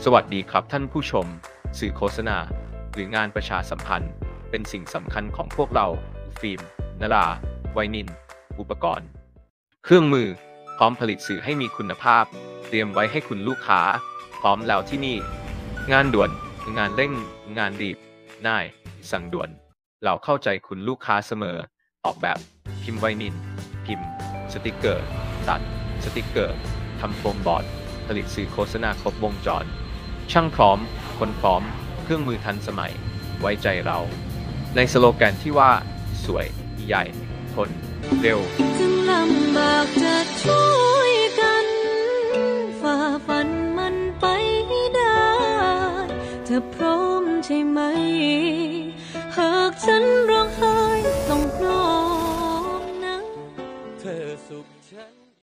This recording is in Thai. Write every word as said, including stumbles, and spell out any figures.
สวัสดีครับท่านผู้ชมสื่อโฆษณาหรืองานประชาสัมพันธ์เป็นสิ่งสำคัญของพวกเราฟิล์มนราไวนิลอุปกรณ์เครื่องมือพร้อมผลิตสื่อให้มีคุณภาพเตรียมไว้ให้คุณลูกค้าพร้อมแล้วที่นี่งานด่วนงานเร่งงานรีบง่ายสั่งด่วนเราเข้าใจคุณลูกค้าเสมอออกแบบพิมพ์ไวนิลพิมพ์สติกเกอร์ตัดสติกเกอร์ทำโฟมบอร์ดผลิตสื่อโฆษณาครบวงจรช่างพร้อมคนพร้อมเครื่องมือทันสมัยไว้ใจเราในสโลแกนที่ว่าสวยใหญ่ทนเร็วถึงลำบากจะช่วยกันฝ่าฟันมันไปให้ได้เธอพร้อมใช่ไหมหากฉันร้องไห้ต้องพร้อมนะเธอสุขใจ